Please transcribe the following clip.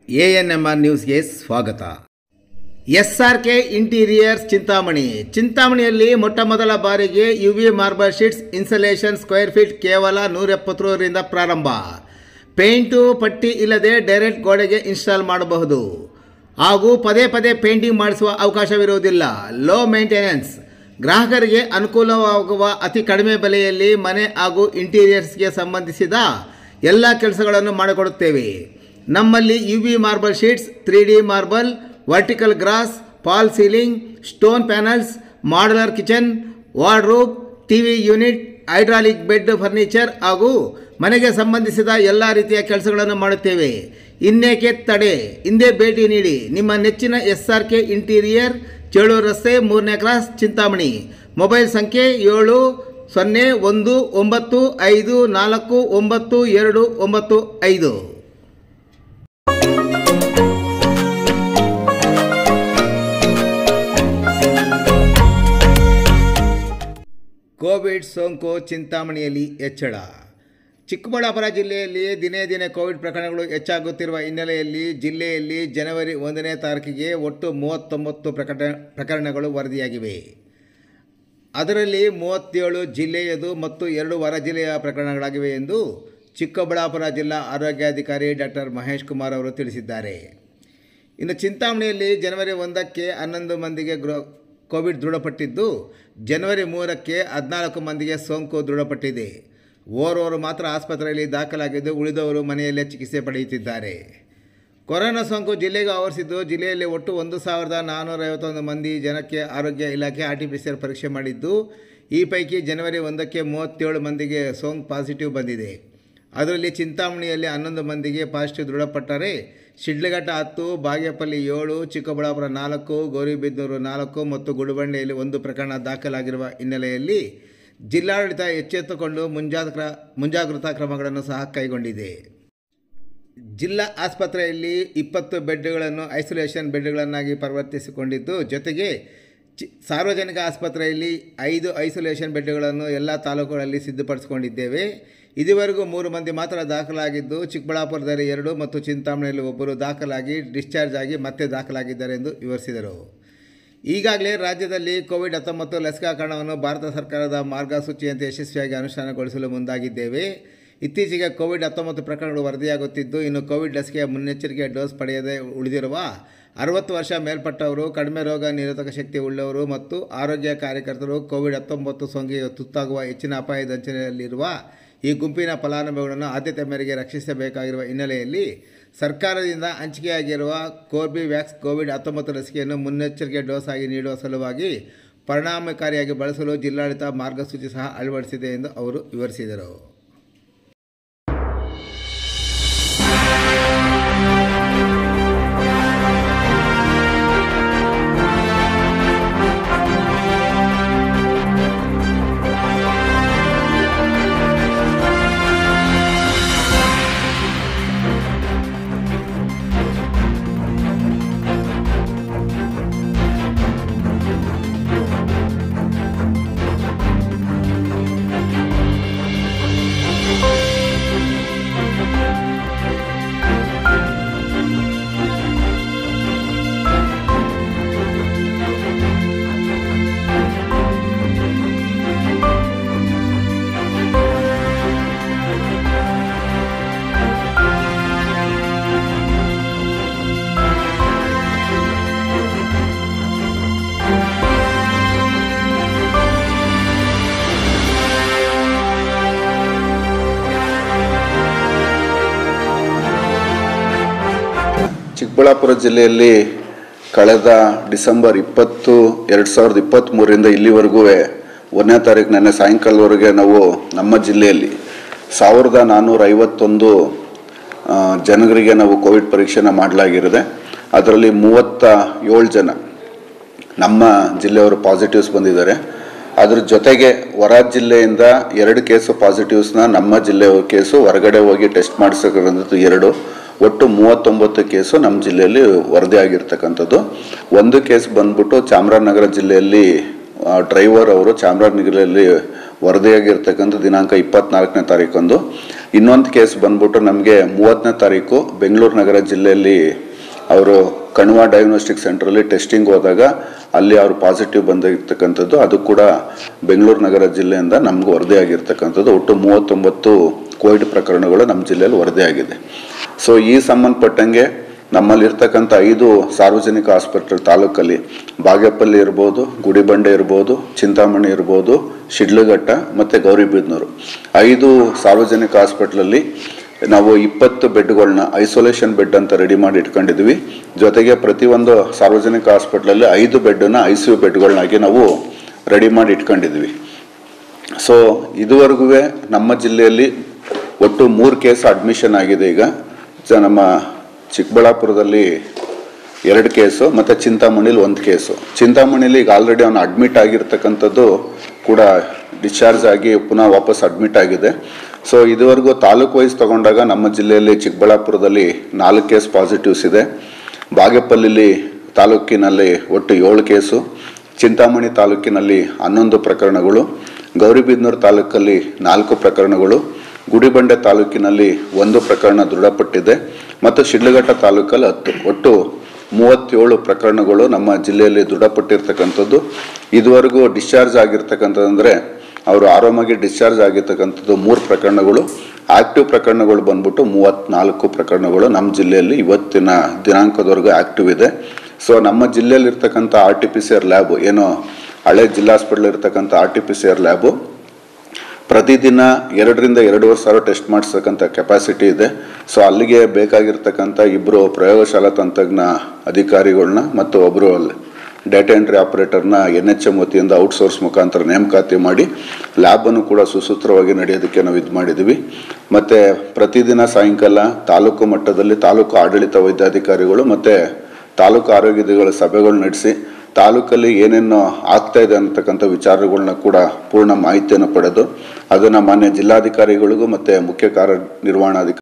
ANMR ನ್ಯೂಸ್ಗೆ ಸ್ವಾಗತ. SRK interiors ಚಿಂತಾಮಣಿಯಲ್ಲಿ ಮೊಟ್ಟಮೊದಲ ಬಾರಿಗೆ UV marble sheets insulation square feet ಕೇವಲ 170 ರಿಂದ ಪ್ರಾರಂಭ. ಪೇಂಟು ಪಟ್ಟಿ ಇಲ್ಲದೆ ಡೈರೆಕ್ಟ್ ಗೋಡೆಗೆ ಇನ್ಸ್ಟಾಲ್ ಮಾಡಬಹುದು ಹಾಗೂ ಪದೇ ಪದೇ ಪೇಂಟಿಂಗ್ ಮಾಡಿಸುವ ಅವಕಾಶವಿರುವುದಿಲ್ಲ. ಲೋ ಮೇಂಟೆನೆನ್ಸ್, ಗ್ರಾಹಕರಿಗೆ ಅನುಕೂಲವಾಗುವ ಅತಿ ಕಡಿಮೆ ಬೆಲೆಯಲ್ಲಿ ಮನೆ ಹಾಗೂ ಇಂಟೀರಿಯರ್ಸ್ಗೆ ಸಂಬಂಧಿಸಿದ ಎಲ್ಲ ಕೆಲಸಗಳನ್ನು ಮಾಡಿಕೊಡುತ್ತೇವೆ. ನಮ್ಮಲ್ಲಿ UV marble sheets, 3D marble, vertical grass, fall ceiling, stone panels, modular kitchen, wardrobe, TV unit, hydraulic bed furniture ಹಾಗೂ ಮನೆಗೆ ಸಂಬಂಧಿಸಿದ ಎಲ್ಲ ರೀತಿಯ ಕೆಲಸಗಳನ್ನು ಮಾಡುತ್ತೇವೆ. ಇನ್ನೇಕೆ ತಡೆ, ಹಿಂದೆ ಭೇಟಿ ನೀಡಿ. ನಿಮ್ಮ ನೆಚ್ಚಿನ SRK ಇಂಟೀರಿಯರ್, ಚೇಳೂರು ರಸ್ತೆ, 3ನೇ ಕ್ರಾಸ್, ಚಿಂತಾಮಣಿ. ಮೊಬೈಲ್ ಸಂಖ್ಯೆ 7019549295. ಕೋವಿಡ್ ಸೋಂಕು ಚಿಂತಾಮಣಿಯಲ್ಲಿ ಹೆಚ್ಚಳ. ಚಿಕ್ಕಬಳ್ಳಾಪುರ ಜಿಲ್ಲೆಯಲ್ಲಿ ದಿನೇ ದಿನೇ ಕೋವಿಡ್ ಪ್ರಕರಣಗಳು ಹೆಚ್ಚಾಗುತ್ತಿರುವ ಹಿನ್ನೆಲೆಯಲ್ಲಿ ಜಿಲ್ಲೆಯಲ್ಲಿ ಜನವರಿ 1ನೇ ತಾರೀಕಿಗೆ ಒಟ್ಟು 39 ಪ್ರಕರಣಗಳು ವರದಿಯಾಗಿವೆ. ಅದರಲ್ಲಿ 37 ಜಿಲ್ಲೆಯದು ಮತ್ತು 2 ಹೊರ ಜಿಲ್ಲೆಯ ಪ್ರಕರಣಗಳಾಗಿವೆ ಎಂದು ಚಿಕ್ಕಬಳ್ಳಾಪುರ ಜಿಲ್ಲಾ ಆರೋಗ್ಯಾಧಿಕಾರಿ ಡಾಕ್ಟರ್ ಮಹೇಶ್ ಕುಮಾರ್ ಅವರು ತಿಳಿಸಿದ್ದಾರೆ. ಇನ್ನು ಚಿಂತಾಮಣಿಯಲ್ಲಿ ಜನವರಿ 1ಕ್ಕೆ 11 ಮಂದಿಗೆ ಕೋವಿಡ್ ದೃಢಪಟ್ಟಿದ್ದು, ಜನವರಿ 3ಕ್ಕೆ 14 ಮಂದಿಗೆ ಸೋಂಕು ದೃಢಪಟ್ಟಿದೆ. ಓರ್ವರು ಮಾತ್ರ ಆಸ್ಪತ್ರೆಯಲ್ಲಿ ದಾಖಲಾಗಿದ್ದು, ಉಳಿದವರು ಮನೆಯಲ್ಲೇ ಚಿಕಿತ್ಸೆ ಪಡೆಯುತ್ತಿದ್ದಾರೆ. ಕೊರೋನಾ ಸೋಂಕು ಜಿಲ್ಲೆಗೆ ಆವರಿಸಿದ್ದು, ಜಿಲ್ಲೆಯಲ್ಲಿ ಒಟ್ಟು 1451 ಮಂದಿ ಜನಕ್ಕೆ ಆರೋಗ್ಯ ಇಲಾಖೆ RT-PCR ಪರೀಕ್ಷೆ ಮಾಡಿದ್ದು, ಈ ಪೈಕಿ ಜನವರಿ 1ಕ್ಕೆ 37 ಮಂದಿಗೆ ಸೋಂಕು ಪಾಸಿಟಿವ್ ಬಂದಿದೆ. ಅದರಲ್ಲಿ ಚಿಂತಾಮಣಿಯಲ್ಲಿ 11 ಮಂದಿಗೆ ಪಾಸಿಟಿವ್ ದೃಢಪಟ್ಟರೆ, ಶಿಡ್ಲಘಟ್ಟ 10, ಬಾಗೇಪಲ್ಲಿ 7, ಚಿಕ್ಕಬಳ್ಳಾಪುರ 4, ಗೌರಿಬಿದನೂರು 4 ಮತ್ತು ಗುಡಿಬಂಡೆಯಲ್ಲಿ 1 ಪ್ರಕರಣ ದಾಖಲಾಗಿರುವ ಹಿನ್ನೆಲೆಯಲ್ಲಿ ಜಿಲ್ಲಾಡಳಿತ ಎಚ್ಚೆತ್ತುಕೊಂಡು ಮುಂಜಾಗ್ರತಾ ಕ್ರಮಗಳನ್ನು ಸಹ ಕೈಗೊಂಡಿದೆ. ಜಿಲ್ಲಾ ಆಸ್ಪತ್ರೆಯಲ್ಲಿ 20 ಬೆಡ್ಗಳನ್ನು ಐಸೋಲೇಷನ್ ಬೆಡ್ಗಳನ್ನಾಗಿ ಪರಿವರ್ತಿಸಿಕೊಂಡಿದ್ದು, ಜೊತೆಗೆ ಸಾರ್ವಜನಿಕ ಆಸ್ಪತ್ರೆಯಲ್ಲಿ 5 ಐಸೋಲೇಷನ್ ಬೆಡ್ಗಳನ್ನು ಎಲ್ಲ ತಾಲೂಕುಗಳಲ್ಲಿ ಸಿದ್ಧಪಡಿಸಿಕೊಂಡಿದ್ದೇವೆ. ಇದುವರೆಗೂ 3 ಮಂದಿ ಮಾತ್ರ ದಾಖಲಾಗಿದ್ದು, ಚಿಕ್ಕಬಳ್ಳಾಪುರದಲ್ಲಿ 2 ಮತ್ತು ಚಿಂತಾಮಣಿಯಲ್ಲಿ 1 ದಾಖಲಾಗಿ ಡಿಸ್ಚಾರ್ಜ್ ಆಗಿ ಮತ್ತೆ ದಾಖಲಾಗಿದ್ದಾರೆ ಎಂದು ವಿವರಿಸಿದರು. ಈಗಾಗಲೇ ರಾಜ್ಯದಲ್ಲಿ ಕೋವಿಡ್-19 ಲಸಿಕಾಕರಣವನ್ನು ಭಾರತ ಸರ್ಕಾರದ ಮಾರ್ಗಸೂಚಿಯಂತೆ ಯಶಸ್ವಿಯಾಗಿ ಅನುಷ್ಠಾನಗೊಳಿಸಲು ಮುಂದಾಗಿದ್ದೇವೆ. ಇತ್ತೀಚೆಗೆ ಕೋವಿಡ್-19 ಪ್ರಕರಣಗಳು ವರದಿಯಾಗುತ್ತಿದ್ದು, ಇನ್ನು ಕೋವಿಡ್ ಲಸಿಕೆಯ ಮುನ್ನೆಚ್ಚರಿಕೆಯ ಡೋಸ್ ಪಡೆಯದೇ ಉಳಿದಿರುವ 60 ವರ್ಷ ಮೇಲ್ಪಟ್ಟವರು, ಕಡಿಮೆ ರೋಗ ನಿರೋಧಕ ಶಕ್ತಿ ಉಳ್ಳವರು ಮತ್ತು ಆರೋಗ್ಯ ಕಾರ್ಯಕರ್ತರು ಕೋವಿಡ್-19 ಸೋಂಕಿಗೆ ತುತ್ತಾಗುವ ಹೆಚ್ಚಿನ ಅಪಾಯದಂಚಿನಲ್ಲಿರುವ ಈ ಗುಂಪಿನ ಫಲಾನುಭವಿಗಳನ್ನು ಆದ್ಯತೆ ಮೇರೆಗೆ ರಕ್ಷಿಸಬೇಕಾಗಿರುವ ಹಿನ್ನೆಲೆಯಲ್ಲಿ ಸರ್ಕಾರದಿಂದ ಹಂಚಿಕೆಯಾಗಿರುವ ಕೋರ್ಬಿವ್ಯಾಕ್ಸ್ ಕೋವಿಡ್-19 ಲಸಿಕೆಯನ್ನು ಮುನ್ನೆಚ್ಚರಿಕೆ ಡೋಸ್ ಆಗಿ ನೀಡುವ ಸಲುವಾಗಿ ಪರಿಣಾಮಕಾರಿಯಾಗಿ ಬಳಸಲು ಜಿಲ್ಲಾಡಳಿತ ಮಾರ್ಗಸೂಚಿ ಸಹ ಅಳವಡಿಸಿದೆ ಎಂದು ಅವರು ವಿವರಿಸಿದರು. ಚಿಕ್ಕಬಳ್ಳಾಪುರ ಜಿಲ್ಲೆಯಲ್ಲಿ ಕಳೆದ ಡಿಸೆಂಬರ್ 20, 2023ರಿಂದ ಇಲ್ಲಿವರೆಗೂ 1ನೇ ತಾರೀಕು ನೆನ್ನೆ ಸಾಯಂಕಾಲದವರೆಗೆ ನಾವು ನಮ್ಮ ಜಿಲ್ಲೆಯಲ್ಲಿ 1451 ಜನರಿಗೆ ನಾವು ಕೋವಿಡ್ ಪರೀಕ್ಷೆನ ಮಾಡಲಾಗಿರುತ್ತೆ. ಅದರಲ್ಲಿ 37 ಜನ ನಮ್ಮ ಜಿಲ್ಲೆಯವರು ಪಾಸಿಟಿವ್ಸ್ ಬಂದಿದ್ದಾರೆ. ಅದ್ರ ಜೊತೆಗೆ ಹೊರ ಜಿಲ್ಲೆಯಿಂದ 2 ಕೇಸು ಪಾಸಿಟಿವ್ಸ್ನ ನಮ್ಮ ಜಿಲ್ಲೆಯ ಕೇಸು ಹೊರಗಡೆ ಹೋಗಿ ಟೆಸ್ಟ್ ಮಾಡಿಸೋಕ್ಕಂಥದ್ದು 2, ಒಟ್ಟು 39 ಕೇಸು ನಮ್ಮ ಜಿಲ್ಲೆಯಲ್ಲಿ ವರದಿಯಾಗಿರ್ತಕ್ಕಂಥದ್ದು. 1 ಕೇಸ್ ಬಂದ್ಬಿಟ್ಟು ಚಾಮರಾಜನಗರ ಜಿಲ್ಲೆಯಲ್ಲಿ ಡ್ರೈವರ್ ಅವರು ಚಾಮರಾಜನಗರದಲ್ಲಿ ವರದಿಯಾಗಿರ್ತಕ್ಕಂಥ ದಿನಾಂಕ 24ನೇ ತಾರೀಕಂದು. ಇನ್ನೊಂದು ಕೇಸ್ ಬಂದ್ಬಿಟ್ಟು ನಮಗೆ 30ನೇ ತಾರೀಕು ಬೆಂಗಳೂರು ನಗರ ಜಿಲ್ಲೆಯಲ್ಲಿ ಅವರು ಕಣ್ವ ಡಯಾಗ್ನೋಸ್ಟಿಕ್ ಸೆಂಟ್ರಲ್ಲಿ ಟೆಸ್ಟಿಂಗ್ ಹೋದಾಗ ಅಲ್ಲಿ ಅವರು ಪಾಸಿಟಿವ್ ಬಂದಿರ್ತಕ್ಕಂಥದ್ದು. ಅದು ಕೂಡ ಬೆಂಗಳೂರು ನಗರ ಜಿಲ್ಲೆಯಿಂದ ನಮ್ಗೆ ವರದಿಯಾಗಿರ್ತಕ್ಕಂಥದ್ದು. ಒಟ್ಟು 39 ಕೋವಿಡ್ ಪ್ರಕರಣಗಳು ನಮ್ಮ ಜಿಲ್ಲೆಯಲ್ಲಿ ವರದಿಯಾಗಿದೆ. ಸೊ ಈ ಸಂಬಂಧಪಟ್ಟಂಗೆ ನಮ್ಮಲ್ಲಿರ್ತಕ್ಕಂಥ 5 ಸಾರ್ವಜನಿಕ ಆಸ್ಪತ್ರೆ ತಾಲೂಕಲ್ಲಿ ಬಾಗೇಪಲ್ಲಿ ಇರ್ಬೋದು, ಗುಡಿಬಂಡೆ ಇರ್ಬೋದು, ಚಿಂತಾಮಣಿ ಇರ್ಬೋದು, ಶಿಡ್ಲಘಟ್ಟ ಮತ್ತು ಗೌರಿಬಿದನೂರು 5 ಸಾರ್ವಜನಿಕ ಹಾಸ್ಪಿಟ್ಲಲ್ಲಿ ನಾವು 20 ಬೆಡ್ಗಳನ್ನ ಐಸೋಲೇಷನ್ ಬೆಡ್ ಅಂತ ರೆಡಿ ಮಾಡಿ ಇಟ್ಕೊಂಡಿದ್ವಿ. ಜೊತೆಗೆ ಪ್ರತಿಯೊಂದು ಸಾರ್ವಜನಿಕ ಹಾಸ್ಪಿಟ್ಲಲ್ಲಿ 5 ಬೆಡ್ಡನ್ನ ICU ಬೆಡ್ಗಳನ್ನಾಗಿ ನಾವು ರೆಡಿ ಮಾಡಿ ಇಟ್ಕೊಂಡಿದ್ವಿ. ಸೊ ಇದುವರೆಗೂ ನಮ್ಮ ಜಿಲ್ಲೆಯಲ್ಲಿ ಒಟ್ಟು 3 ಕೇಸ್ ಅಡ್ಮಿಷನ್ ಆಗಿದೆ. ಈಗ ನಮ್ಮ ಚಿಕ್ಕಬಳ್ಳಾಪುರದಲ್ಲಿ 2 ಕೇಸು ಮತ್ತು ಚಿಂತಾಮಣಿಲಿ 1 ಕೇಸು. ಚಿಂತಾಮಣಿಲಿ ಈಗ ಆಲ್ರೆಡಿ ಅವನು ಅಡ್ಮಿಟ್ ಆಗಿರ್ತಕ್ಕಂಥದ್ದು ಕೂಡ ಡಿಸ್ಚಾರ್ಜ್ ಆಗಿ ಪುನಃ ವಾಪಸ್ ಅಡ್ಮಿಟ್ ಆಗಿದೆ. ಸೊ ಇದುವರೆಗೂ ತಾಲೂಕು ವೈಸ್ ತಗೊಂಡಾಗ ನಮ್ಮ ಜಿಲ್ಲೆಯಲ್ಲಿ ಚಿಕ್ಕಬಳ್ಳಾಪುರದಲ್ಲಿ 4 ಕೇಸ್ ಪಾಸಿಟಿವ್ಸ್ ಇದೆ. ಬಾಗೇಪಲ್ಲಿ ತಾಲೂಕಿನಲ್ಲಿ ಒಟ್ಟು 7 ಕೇಸು, ಚಿಂತಾಮಣಿ ತಾಲೂಕಿನಲ್ಲಿ 11 ಪ್ರಕರಣಗಳು, ಗೌರಿಬಿದನೂರು ತಾಲೂಕಲ್ಲಿ 4 ಪ್ರಕರಣಗಳು, ಗುಡಿಬಂಡೆ ತಾಲೂಕಿನಲ್ಲಿ 1 ಪ್ರಕರಣ ದೃಢಪಟ್ಟಿದೆ ಮತ್ತು ಶಿಡ್ಲಘಟ್ಟ ತಾಲೂಕಲ್ಲಿ 10. ಒಟ್ಟು 37 ಪ್ರಕರಣಗಳು ನಮ್ಮ ಜಿಲ್ಲೆಯಲ್ಲಿ ದೃಢಪಟ್ಟಿರ್ತಕ್ಕಂಥದ್ದು. ಇದುವರೆಗೂ ಡಿಸ್ಚಾರ್ಜ್ ಆಗಿರ್ತಕ್ಕಂಥದ್ದಂದರೆ ಅವರು ಆರಾಮಾಗಿ ಡಿಸ್ಚಾರ್ಜ್ ಆಗಿರ್ತಕ್ಕಂಥದ್ದು 3 ಪ್ರಕರಣಗಳು. ಆಕ್ಟಿವ್ ಪ್ರಕರಣಗಳು ಬಂದ್ಬಿಟ್ಟು 34 ಪ್ರಕರಣಗಳು ನಮ್ಮ ಜಿಲ್ಲೆಯಲ್ಲಿ ಇವತ್ತಿನ ದಿನಾಂಕದವರೆಗೂ ಆಕ್ಟಿವ್ ಇದೆ. ಸೊ ನಮ್ಮ ಜಿಲ್ಲೆಯಲ್ಲಿರ್ತಕ್ಕಂಥ RT-PCR ಲ್ಯಾಬು, ಏನೋ ಹಳೆ ಜಿಲ್ಲಾ ಹಾಸ್ಪಿಟಲ್ ಇರ್ತಕ್ಕಂಥ RT-PCR ಲ್ಯಾಬು ಪ್ರತಿದಿನ 2 ರಿಂದ 2.5 ಸಾವಿರ ಟೆಸ್ಟ್ ಮಾಡಿಸ್ತಕ್ಕಂಥ ಕೆಪಾಸಿಟಿ ಇದೆ. ಸೊ ಅಲ್ಲಿಗೆ ಬೇಕಾಗಿರ್ತಕ್ಕಂಥ 2 ಪ್ರಯೋಗಶಾಲಾ ತಂತ್ರಜ್ಞ ಅಧಿಕಾರಿಗಳನ್ನ ಮತ್ತು ಒಬ್ಬರು ಡೇಟಾ ಎಂಟ್ರಿ ಆಪರೇಟರ್ನ NHM ವತಿಯಿಂದ ಔಟ್ಸೋರ್ಸ್ ಮುಖಾಂತರ ನೇಮಕಾತಿ ಮಾಡಿ ಲ್ಯಾಬನ್ನು ಕೂಡ ಸುಸೂತ್ರವಾಗಿ ನಡೆಯೋದಕ್ಕೆ ನಾವು ಇದು ಮಾಡಿದ್ವಿ. ಮತ್ತು ಪ್ರತಿದಿನ ಸಾಯಂಕಾಲ ತಾಲೂಕು ಮಟ್ಟದಲ್ಲಿ ತಾಲೂಕು ಆಡಳಿತ ವೈದ್ಯಾಧಿಕಾರಿಗಳು ಮತ್ತು ತಾಲೂಕು ಆರೋಗ್ಯಗಳ ಸಭೆಗಳು ನಡೆಸಿ ತಾಲೂಕಲ್ಲಿ ಏನೇನು ಆಗ್ತಾ ಇದೆ ಅಂತಕ್ಕಂಥ ವಿಚಾರಗಳನ್ನ ಕೂಡ ಪೂರ್ಣ ಮಾಹಿತಿಯನ್ನು ಪಡೆದು ಅದನ್ನು ಮಾನ್ಯ ಜಿಲ್ಲಾಧಿಕಾರಿಗಳಿಗೂ ಮತ್ತು ಮುಖ್ಯ ಕಾರ್ಯನಿರ್ವಹಣಾಧಿಕಾರಿ